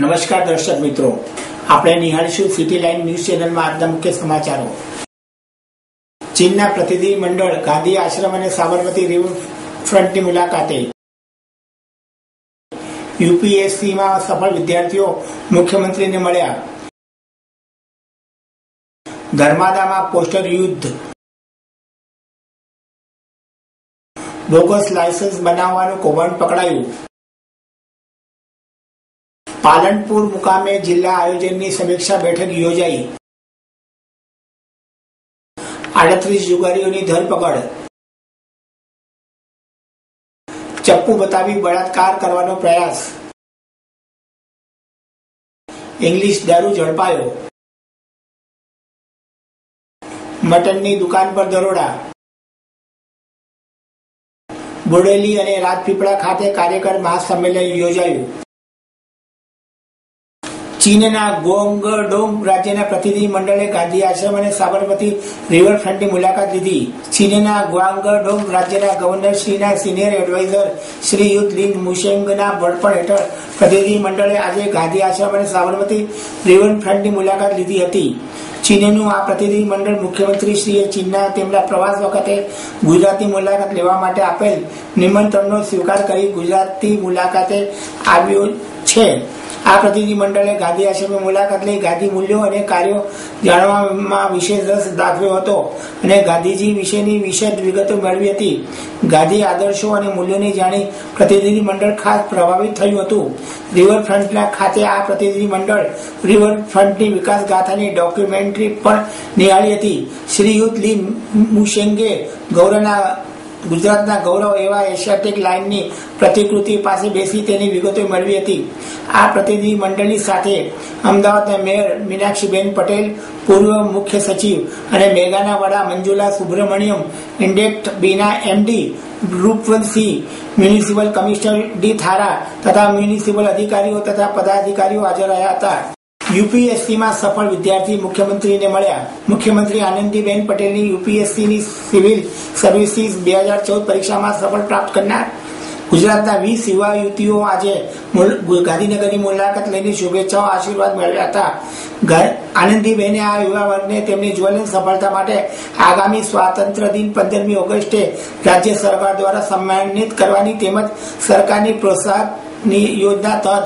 નમસ્કાર દર્શક મિત્રો, આપણે નિહાળીશું સિટી લાઇન ન્યૂઝ ચેનલમાં આજના મુખ્ય સમાચારો. ચીનના પ્રતિનિધિ મંડળ ગાંધી આશ્રમ અને સાબરમતી રિવરફ્રન્ટની મુલાકાતે. યુપીએસસીમાં સફળ વિદ્યાર્થીઓ મુખ્યમંત્રીને મળ્યા. ધર્માદામાં પોસ્ટર યુદ્ધ. બોગસ લાયસન્સ બનાવવાનું કૌભાંડ પકડાયું. પાલનપુર મુકામે જિલ્લા આયોજનની સમીક્ષા બેઠક યોજાઈ. 38 જુગારીઓની ધરપકડ. ચપ્પુ બતાવી બળાત્કાર કરવાનો પ્રયાસ. ઇંગ્લિશ દારૂ ઝડપાયો. મટનની દુકાન પર દરોડા. બોડેલી અને રાજપીપળા ખાતે કાર્યકર મહાસંમેલન યોજાયું. ચીનના ગ્વાંગડોંગ રાજ્યના પ્રતિનિધિ મંડળે ગાંધી આશ્રમ અને સાબરમતી રિવરફ્રન્ટની મુલાકાત લીધી. ચીનના ગ્વાંગડોંગ રાજ્યના ગવર્નરશ્રીના senior adviser Shriyut Lin મુશેંગના વડપણ હેઠળ પ્રતિનિધિ મંડળે આજે ગાંધી આશ્રમ અને સાબરમતી રિવરફ્રન્ટની મુલાકાત લીધી હતી. ચીનનું આ પ્રતિનિધિ મંડળ મુખ્યમંત્રીશ્રીએ ચીનના તેમના પ્રવાસ વખતે ગુજરાતની મુલાકાત લેવા માટે આપેલ નિમંત્રણનો સ્વીકાર કરી ગુજરાતની મુલાકાતે આવ્યો છે. આ પ્રતિનિધિ મંડળે ગાંધી આશ્રમની મુલાકાત લઈ ગાંધી મૂલ્યો અને કાર્યો જાણવામાં વિશેષ રસ દાખવ્યો હતો અને ગાંધીજી વિશેની વિશદ વિગતો મેળવી હતી. ગાંધી આદર્શો અને મૂલ્યોને જાણી પ્રતિનિધિ મંડળ ખાસ પ્રભાવિત થયું હતું. રિવરફ્રન્ટના ખાતે આ પ્રતિનિધિ મંડળ રિવરફ્રન્ટની વિકાસ ગાથાની ડોક્યુમેન્ટરી પણ નિહાળી હતી. શ્રી યુત લિન મુશેંગે ગુજરાતના ગૌરવ એવા એશિયાટિક લાઇનની પ્રતિકૃતિ પાસે બેસી તેની વિગતો મેળવી હતી. આ પ્રતિનિધિ મંડળની સાથે અમદાવાદના મેયર મીનાક્ષીબેન પટેલ, પૂર્વ મુખ્ય સચિવ અને મેગાના વડા મંજુલા સુબ્રમણ્યમ, ઇન્ડેક્ટ બીના MD Rupwantsinh, municipal commissioner D Thara તથા મ્યુનિસિપલ અધિકારીઓ તથા પદાધિકારીઓ હાજર રહ્યા હતા. યુપીએસસીમાં સફળ વિદ્યાર્થી મુખ્યમંત્રીને મળ્યા. મુખ્યમંત્રી આનંદીબેન પટેલની યુપીએસસીની સિવિલ સર્વિસીસ 2014 પરીક્ષામાં સફળ પ્રાપ્ત કરનાર ગુજરાતના 20 યુવા યુવતીઓ આજે ગાંધીનગરની મુલાકાત લઈને શુભેચ્છાઓ આશીર્વાદ મેળવ્યા હતા. આનંદીબેને આ યુવા વર્ગને તેમની જ્વલંત સફળતા માટે આગામી સ્વાતંત્ર્ય દિન 15મી ઓગસ્ટે રાજ્ય સરકાર દ્વારા સન્માનિત કરવાની તેમજ સરકારની પ્રોત્સાહન યોજના તહત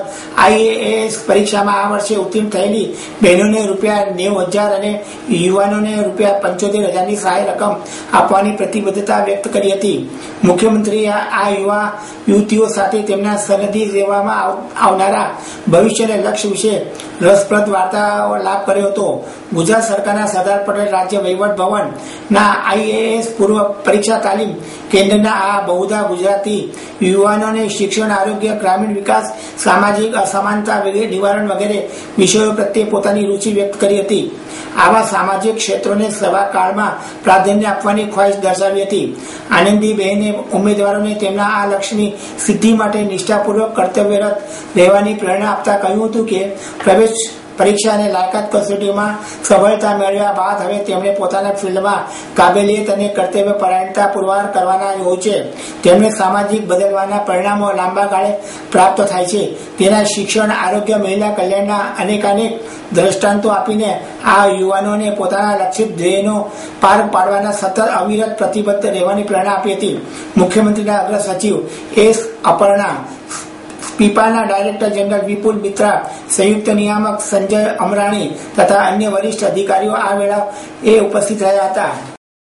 આઈએએસ પરીક્ષામાં આ વર્ષે ઉત્તીર્ણ થયેલી બહેનોને ₹90,000 અને યુવાનોને ₹75,000ની સહાય રકમ આપવાની પ્રતિબદ્ધતા વ્યક્ત કરી હતી. મુખ્યમંત્રીએ આ યુવા યુવતીઓ સાથે તેમના સનદી સેવામાં આવનારા ભવિષ્યને લક્ષ્ય વિશે રસપ્રદ વાર્તાલાપ કર્યો હતો. ગુજરાત સરકારના સરદાર પટેલ રાજ્ય વહીવટ ભવનના આઈએએસ પૂર્વ પરીક્ષા તાલીમ કેન્દ્રના આ બહુધા ગુજરાતી યુવાનોને શિક્ષણ, આરોગ્ય, ગ્રામીણ વિકાસ, સામાજિક અસમાનતા નિવારણ વગેરે વિષયો પ્રત્યે પોતાની રુચિ વ્યક્ત કરી હતી. આવા સામાજિક ક્ષેત્રોને સભાકાળમાં પ્રાધાન્ય આપવાની ખ્વાહિશ દર્શાવી હતી. આનંદીબહેને ઉમેદવારોને તેમના આ લક્ષ્યની સિદ્ધિ માટે નિષ્ઠાપૂર્વક કર્તવ્યરત રહેવાની પ્રેરણા આપતા કહ્યું હતું કે પ્રવેશ પરીક્ષા અને લાયકાત કસોટીમાં સફળતા મેળવ્યા બાદ હવે તેમણે પોતાના ફિલ્ડમાં કાબેલિયત અને કર્તવ્ય પરાયણતા પુરવાર કરવાના હોય છે. તેમને સામાજિક બદલવાના પરિણામો લાંબા ગાળે પ્રાપ્ત થાય છે. તેના શિક્ષણ, આરોગ્ય, મહિલા કલ્યાણના અનેકાનેક દ્રષ્ટાંતો આપીને આ યુવાનોને પોતાના લક્ષિત ધ્યેયનો પાર પાડવાના સતત અવિરત પ્રતિબદ્ધ રહેવાની પ્રેરણા આપી હતી. મુખ્યમંત્રીના અગ્ર સચિવ એસ અપર્ણા, પીપાના ડાયરેક્ટર જનરલ વિપુલ મિત્રા, સંયુક્ત નિયામક સંજય અમરાણી તથા અન્ય વરિષ્ઠ અધિકારીઓ આ વેળાએ ઉપસ્થિત રહ્યા હતા.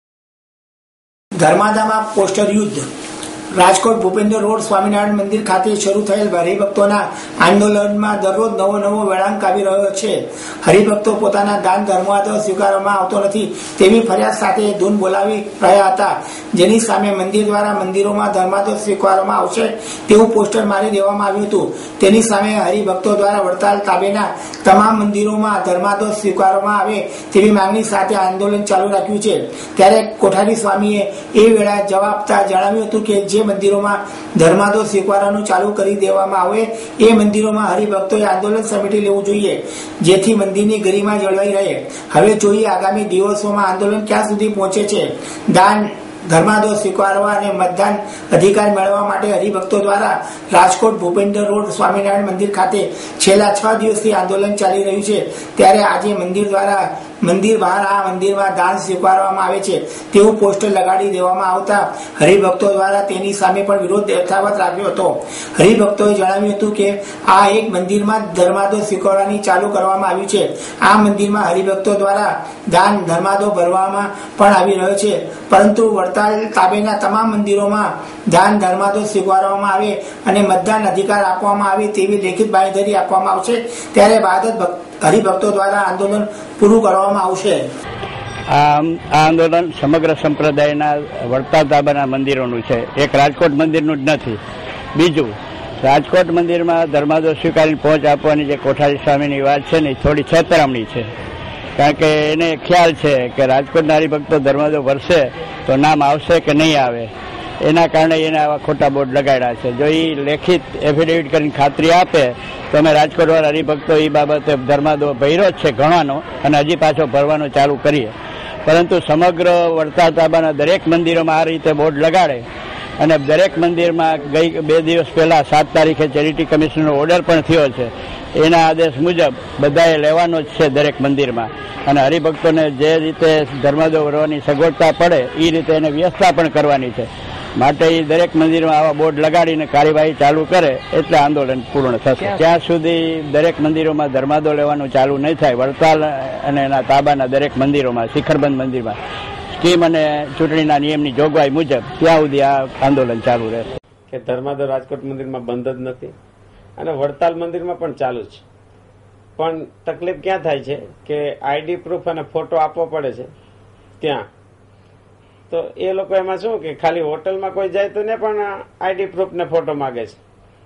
ધર્માદામાં પોસ્ટર યુદ્ધ. રાજકોટ ભૂપેન્દ્ર રોડ સ્વામિનારાયણ મંદિર ખાતે શરૂ થયેલ હરિભક્તોના આંદોલનમાં દરરોજ નવો વળાંક આવી રહ્યો છે. હરિભક્તો પોતાના દાન ધર્માદો સ્વીકારવામાં આવતો નથી તેવી ફરિયાદ સાથે ધૂન બોલાવી રહ્યા હતા, જેની સામે મંદિર દ્વારા મંદિરોમાં ધર્માદો સ્વીકારવામાં આવશે તેવું પોસ્ટર મારી દેવામાં આવ્યું હતું. તેની સામે હરિભક્તો દ્વારા વડતાલ તાબેના તમામ મંદિરોમાં ધર્માદો સ્વીકારવામાં આવે તેવી માંગણી સાથે આંદોલન ચાલુ રાખ્યું છે. ત્યારે કોઠારી સ્વામીએ એ વેળા જવાબ આપતા જણાવ્યું હતું કે જે મંદિરોમાં ધર્માદો સ્વીકારવાનું ચાલુ કરી દેવામાં આવે એ મંદિરોમાં હરિભક્તોએ આંદોલન સમિતિ લેવું જોઈએ, જેથી મંદિરની ગરિમા જળવાઈ રહે. હવે જોઈએ આગામી દિવસોમાં આંદોલન ક્યાં સુધી પહોંચે છે. દાન ધર્માદો સ્વીકારવા અને મતદાન અધિકાર મેળવવા માટે હરિભક્તો દ્વારા રાજકોટ ભૂપેન્દ્ર રોડ સ્વામિનારાયણ મંદિર ખાતે છેલ્લા 6 દિવસથી આંદોલન ચાલી રહ્યું છે, ત્યારે આજે મંદિર બહાર આ મંદિરમાં દાન સ્વીકારવામાં આવે છે તેવું પોસ્ટર લગાડી દેવામાં આવતા હરિભક્તો દ્વારા તેની સામે પણ વિરોધ યથાવત રાખ્યો હતો. હરિભક્તોએ જણાવ્યું હતું કે આ એક મંદિરમાં ધર્માદો સ્વીકારવાની ચાલુ કરવામાં આવ્યું છે. આ મંદિરમાં હરિભક્તો દ્વારા દાન ધર્માદો ભરવામાં પણ આવી રહ્યો છે, પરંતુ વડતાલ તાબેના તમામ મંદિરોમાં દાન ધર્માદો સ્વીકારવામાં આવે અને મતદાન અધિકાર આપવામાં આવે તેવી લેખિત બાંયધરી આપવામાં આવશે, ત્યારે બાદ જ હરિભક્તો દ્વારા આંદોલન પૂરું કરવામાં આવશે. આ આંદોલન સમગ્ર સંપ્રદાયના વડતાલ તાબાના મંદિરોનું છે, એક રાજકોટ મંદિરનું જ નથી. બીજું, રાજકોટ મંદિરમાં ધર્માદો સ્વીકારીને પહોંચ આપવાની જે કોઠારી સ્વામીની વાત છે ને, થોડી છેતરામણી છે. કારણ કે એને ખ્યાલ છે કે રાજકોટના હરિભક્તો ધર્માદો ભરશે તો નામ આવશે કે નહીં આવે, એના કારણે એને આવા ખોટા બોર્ડ લગાડ્યા છે. જો એ લેખિત એફિડેવિટ કરીને ખાતરી આપે તો અમે રાજકોટવાળા હરિભક્તો એ બાબતે ધર્માદો ભર્યો જ છે ઘણાનો, અને હજી પાછો ભરવાનો ચાલુ કરીએ. પરંતુ સમગ્ર વડતાલ તાબાના દરેક મંદિરોમાં આ રીતે બોર્ડ લગાડે અને દરેક મંદિરમાં ગઈ 2 દિવસ પહેલા 7 તારીખે ચેરિટી કમિશનનો ઓર્ડર પણ થયો છે. એના આદેશ મુજબ બધાએ લેવાનો જ છે દરેક મંદિરમાં, અને હરિભક્તોને જે રીતે ધર્માદો ભરવાની સગવડતા પડે એ રીતે એને વ્યવસ્થા પણ કરવાની છે. માટે એ દરેક મંદિરમાં આવા બોર્ડ લગાડીને કાર્યવાહી ચાલુ કરે એટલે આંદોલન પૂર્ણ થશે. ત્યાં સુધી દરેક મંદિરોમાં ધર્માદો લેવાનું ચાલુ નહીં થાય. વડતાલ અને એના તાબાના દરેક મંદિરોમાં, શિખરબંધ મંદિરમાં સ્કીમ અને ચૂંટણીના નિયમની જોગવાઈ મુજબ ત્યાં સુધી આ આંદોલન ચાલુ રહેશે. કે ધર્માદો રાજકોટ મંદિરમાં બંધ જ નથી અને વડતાલ મંદિરમાં પણ ચાલુ છે. પણ તકલીફ ક્યાં થાય છે કે આઈડી પ્રૂફ અને ફોટો આપવો પડે છે ત્યાં. તો એ લોકો એમાં શું કે ખાલી હોટલમાં કોઈ જાય તો ને પણ આઈડી પ્રૂફ ને ફોટો માગે છે.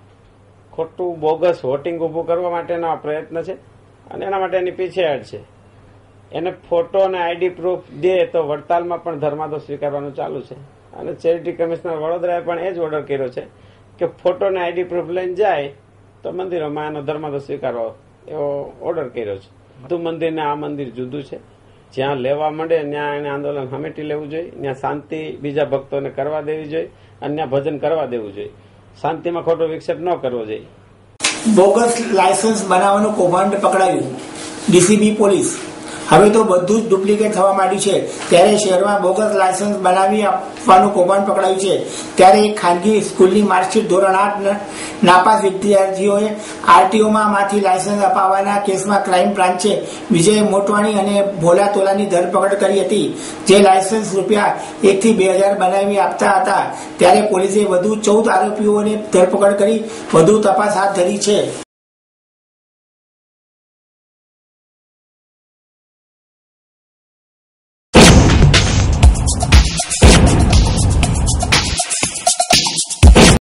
ખોટું બોગસ વોટિંગ ઉભું કરવા માટેનો આ પ્રયત્ન છે અને એના માટે એની પીછેહટ છે. એને ફોટો અને આઈડી પ્રૂફ દે તો વડતાલમાં પણ ધર્માદો સ્વીકારવાનું ચાલુ છે. અને ચેરિટી કમિશનર વડોદરાએ પણ એ જ ઓર્ડર કર્યો છે કે ફોટો અને આઈડી પ્રૂફ લઈને જાય તો મંદિરોમાં એનો ધર્માદો સ્વીકારવો, એવો ઓર્ડર કર્યો છે. બધું મંદિર ને આ મંદિર જુદું છે. જ્યાં લેવા માંડે ત્યાં એને આંદોલન હમેટી લેવું જોઈએ, ત્યાં શાંતિ બીજા ભક્તોને કરવા દેવી જોઈએ અને ત્યાં ભજન કરવા દેવું જોઈએ. શાંતિમાં ખોટો વિક્ષેપ ન કરવો જોઈએ. બોગસ લાયસન્સ બનાવવાનું કૌભાંડ પકડાયું, ડીસીબી પોલીસ. હવે તો બધું જ ડુપ્લિકેટ થવા માંડ્યું છે, ત્યારે શહેરમાં બોગસ લાયસન્સ બનાવી આપવાનું કૌભાંડ પકડાયું છે. ત્યારે એક ખાનગી સ્કૂલની માર્કશીટ ધોરણ 8 નાપાસ વિદ્યાર્થીઓએ આરટીઓમાં માંથી લાયસન્સ અપાવવાના કેસમાં ક્રાઇમ બ્રાન્ચે વિજય મોટવાણી અને ભોલા તોલાની ધરપકડ કરી હતી, જે લાયસન્સ રૂપિયા 1 થી 2,000 બનાવી આપતા હતા. ત્યારે પોલીસે વધુ 14 આરોપીઓને ધરપકડ કરી વધુ તપાસ હાથ ધરી છે.